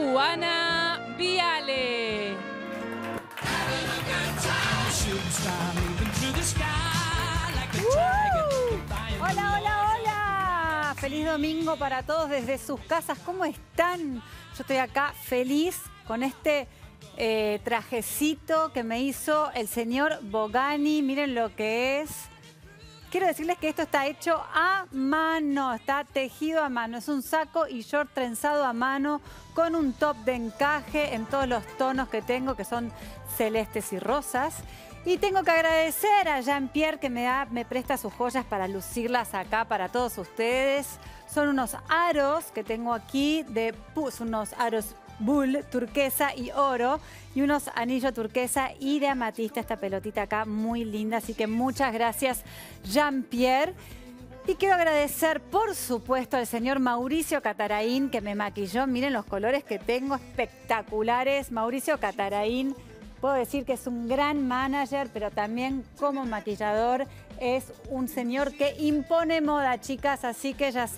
Luana Viale. Hola, hola, hola. Feliz domingo para todos desde sus casas. ¿Cómo están? Yo estoy acá feliz con este trajecito que me hizo el señor Bogani. Miren lo que es. Quiero decirles que esto está hecho a mano, está tejido a mano. Es un saco y short trenzado a mano con un top de encaje en todos los tonos que tengo, que son celestes y rosas. Y tengo que agradecer a Jean-Pierre que me presta sus joyas para lucirlas acá para todos ustedes. Son unos aros que tengo aquí, unos aros bull, turquesa y oro, y unos anillos turquesa y de amatista, esta pelotita acá muy linda, así que muchas gracias Jean-Pierre. Y quiero agradecer, por supuesto, al señor Mauricio Catarain que me maquilló. Miren los colores que tengo, espectaculares. Mauricio Catarain, puedo decir que es un gran manager, pero también como maquillador es un señor que impone moda, chicas, así que ya